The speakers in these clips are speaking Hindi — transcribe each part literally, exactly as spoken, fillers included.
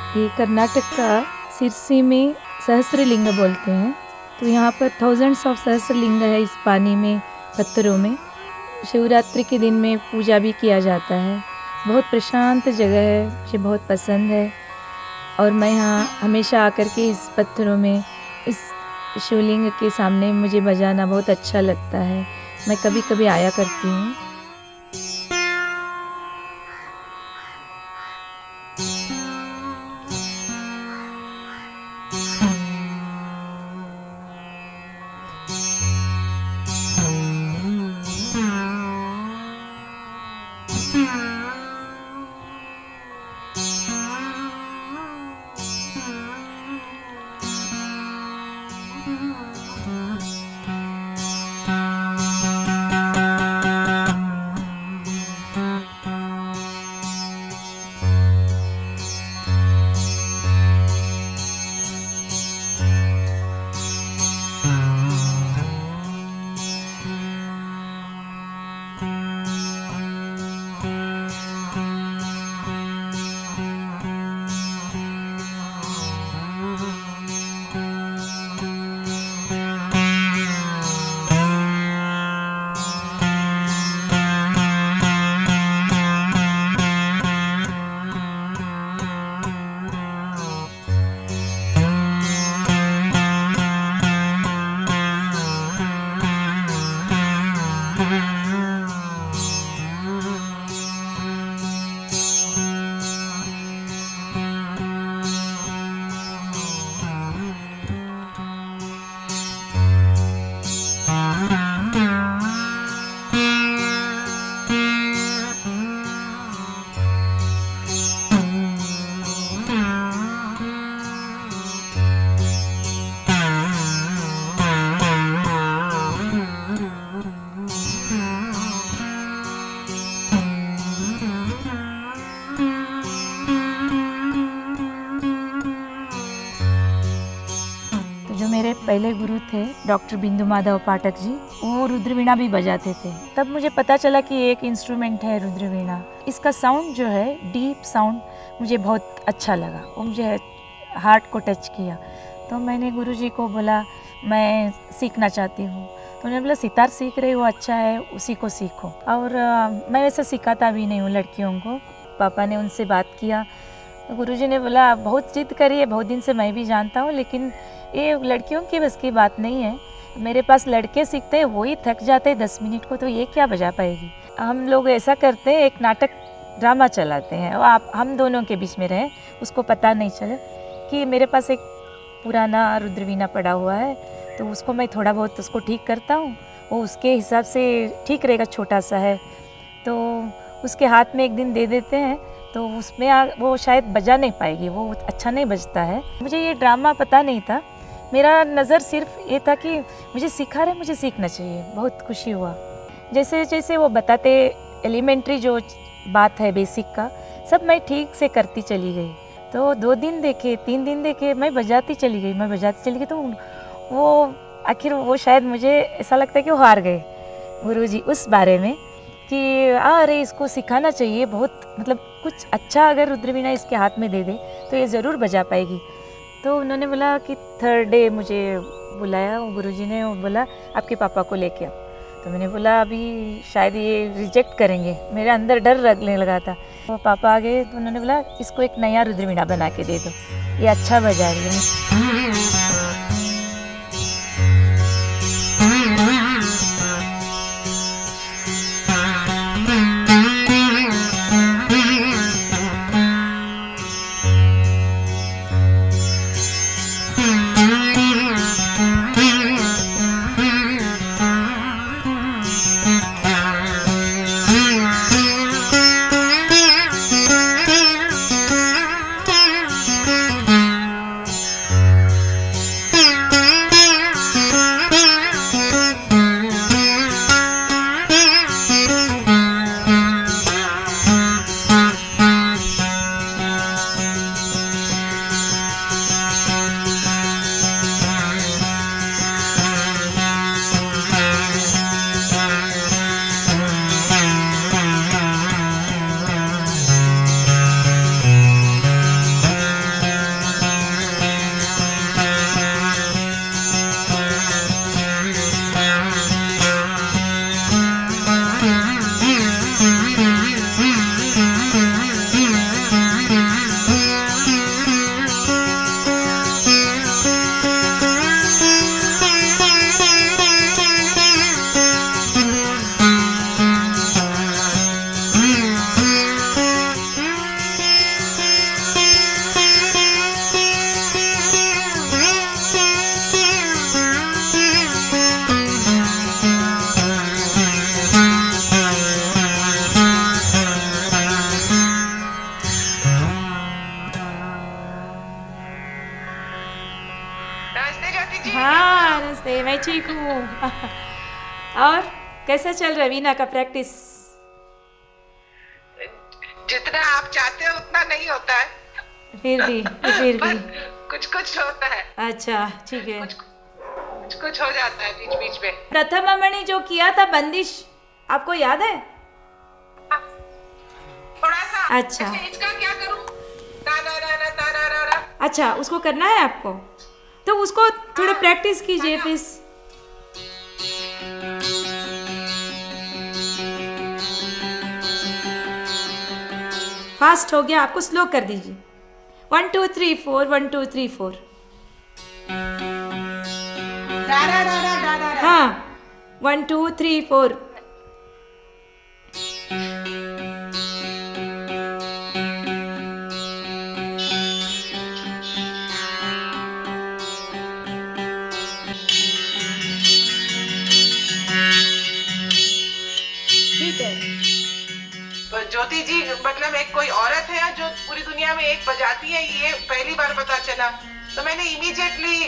ये कर्नाटक का सिरसी में सहस्रलिंग बोलते हैं। तो यहाँ पर थाउजेंड्स ऑफ सहस्रलिंग है इस पानी में, पत्थरों में। शिवरात्रि के दिन में पूजा भी किया जाता है। बहुत प्रशांत जगह है, मुझे बहुत पसंद है और मैं यहाँ हमेशा आकर के इस पत्थरों में, इस शिवलिंग के सामने मुझे बजाना बहुत अच्छा लगता है। मैं कभी कभी आया करती हूँ। मेरे पहले गुरु थे डॉक्टर बिंदु माधव पाठक जी, वो रुद्रवीणा भी बजाते थे। तब मुझे पता चला कि एक इंस्ट्रूमेंट है रुद्रवीणा। इसका साउंड जो है, डीप साउंड, मुझे बहुत अच्छा लगा। वो मुझे हार्ट को टच किया। तो मैंने गुरुजी को बोला मैं सीखना चाहती हूँ। तो उन्होंने बोला सितार सीख रही हो, अच्छा है, उसी को सीखो। और आ, मैं वैसे सिखाता भी नहीं हूँ लड़कियों को। पापा ने उनसे बात किया तो गुरुजी ने बोला बहुत जिद करी है, बहुत दिन से मैं भी जानता हूँ, लेकिन ये लड़कियों की बस की बात नहीं है। मेरे पास लड़के सीखते हैं, वही थक जाते हैं दस मिनट को, तो ये क्या बजा पाएगी। हम लोग ऐसा करते हैं, एक नाटक ड्रामा चलाते हैं, और आप हम दोनों के बीच में रहे, उसको पता नहीं चले कि मेरे पास एक पुराना रुद्रवीणा पड़ा हुआ है, तो उसको मैं थोड़ा बहुत उसको ठीक करता हूँ। वो उसके हिसाब से ठीक रहेगा, छोटा सा है, तो उसके हाथ में एक दिन दे देते हैं, तो उसमें आ, वो शायद बजा नहीं पाएगी, वो अच्छा नहीं बजता है। मुझे ये ड्रामा पता नहीं था, मेरा नज़र सिर्फ ये था कि मुझे सिखा रहे, मुझे सीखना चाहिए। बहुत खुशी हुआ। जैसे जैसे वो बताते, एलिमेंट्री जो बात है बेसिक का, सब मैं ठीक से करती चली गई। तो दो दिन देखे, तीन दिन देखे, मैं बजाती चली गई, मैं बजाती चली गई। तो वो आखिर वो शायद मुझे ऐसा लगता है कि वो हार गए गुरुजी उस बारे में कि अरे इसको सिखाना चाहिए, बहुत मतलब कुछ अच्छा अगर रुद्रवीणा इसके हाथ में दे दे तो ये ज़रूर बजा पाएगी। तो उन्होंने बोला कि थर्ड डे मुझे बुलाया गुरुजी ने, वो बोला आपके पापा को लेके आओ। तो मैंने बोला अभी शायद ये रिजेक्ट करेंगे, मेरे अंदर डर लगने लगा था। वो पापा आ गए तो उन्होंने बोला इसको एक नया रुद्रवीणा बना के दे दो, ये अच्छा बजा रही है। जी। हाँ नमस्ते, मैं ठीक हूँ। और कैसा चल रहा है वीणा का प्रैक्टिस? जितना आप चाहते हो उतना नहीं होता है, फिर भी फिर पर भी कुछ कुछ होता है, अच्छा ठीक है। कुछ कुछ कुछ हो जाता है बीच बीच में। प्रथम मणि जो किया था बंदिश, आपको याद है? थोड़ा सा अच्छा। इसका क्या करूं? ता रा रा रा ता रा रा रा। अच्छा, उसको करना है आपको, तो उसको थोड़ा हाँ, प्रैक्टिस कीजिए हाँ। प्लीज। फास्ट हो गया, आपको स्लो कर दीजिए। One two three four, one two three four. रा रा रा रा रा रा रा। हाँ, वन टू थ्री फोर। ठीक है। तो ज्योति जी, मतलब एक कोई औरत है जो पूरी दुनिया में एक बजाती है, ये पहली बार पता चला। तो मैंने इमीडिएटली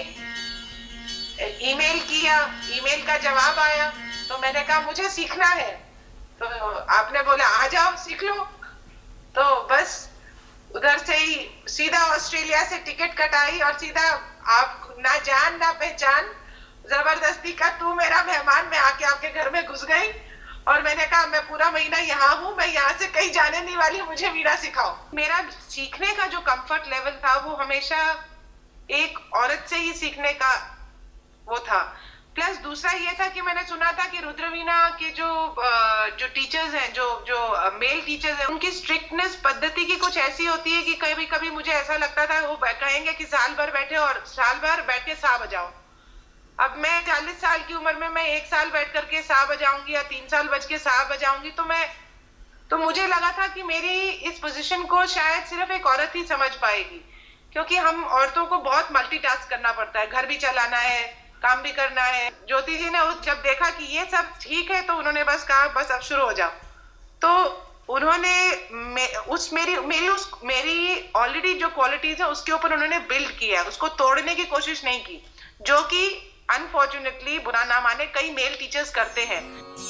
ईमेल किया, ईमेल का जवाब आया, तो मैंने कहा मुझे सीखना है। तो आपने बोला आ जाओ सीख लो। तो बस उधर से ही सीधा ऑस्ट्रेलिया से टिकट कटाई और सीधा, आप ना जान ना पहचान, जबरदस्ती का तू मेरा मेहमान, मैं आके आपके घर में घुस गई और मैंने कहा मैं पूरा महीना यहाँ हूँ, मैं यहाँ से कहीं जाने नहीं वाली, मुझे वीणा सिखाओ। मेरा सीखने का जो कंफर्ट लेवल था वो हमेशा एक औरत से ही सीखने का वो था। प्लस दूसरा ये था कि मैंने सुना था कि रुद्रवीणा के जो जो टीचर्स हैं, जो जो मेल टीचर्स हैं, उनकी स्ट्रिक्टनेस पद्धति की कुछ ऐसी होती है कि कभी कभी मुझे ऐसा लगता था वो कहेंगे कि साल भर बैठे और साल भर बैठ के सा बजाओ। अब मैं चालीस साल की उम्र में मैं एक साल बैठ करके सा बजाऊंगी या तीन साल बज के सा बजाऊंगी, तो मैं तो मुझे लगा था कि मेरी इस पोजीशन को शायद सिर्फ एक औरत ही समझ पाएगी, क्योंकि हम औरतों को बहुत मल्टीटास्क करना पड़ता है, घर भी चलाना है, काम भी करना है। ज्योति जी ने जब देखा कि ये सब ठीक है तो उन्होंने बस कहा बस अब शुरू हो जाओ। तो उन्होंने मे, उस मेरी मेरी उस मेरी ऑलरेडी जो क्वालिटीज है उसके ऊपर उन्होंने बिल्ड किया, उसको तोड़ने की कोशिश नहीं की, जो कि अनफॉर्चुनेटली बुरा ना माने कई मेल टीचर्स करते हैं।